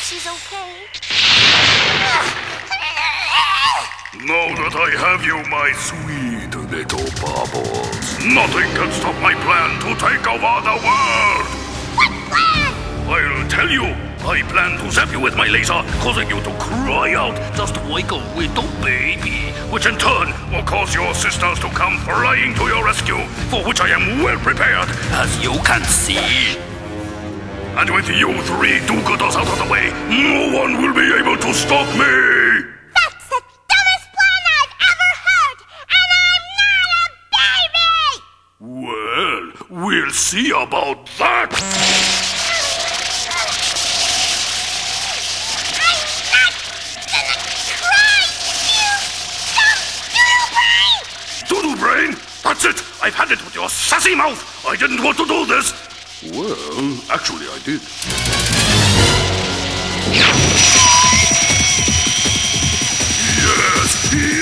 she's okay. Now that I have you, my sweet little bubbles, nothing can stop my plan to take over the world! What plan? I'll tell you. I plan to zap you with my laser, causing you to cry out just like a little baby, which in turn will cause your sisters to come flying to your rescue, for which I am well prepared, as you can see. And with you three do-gooders out of the way, no one will be able to stop me! That's the dumbest plan I've ever heard, and I'm not a baby! Well, we'll see about that! DooDoo Brain! That's it! I've had it with your sassy mouth! I didn't want to do this! Well, actually I did. Yes!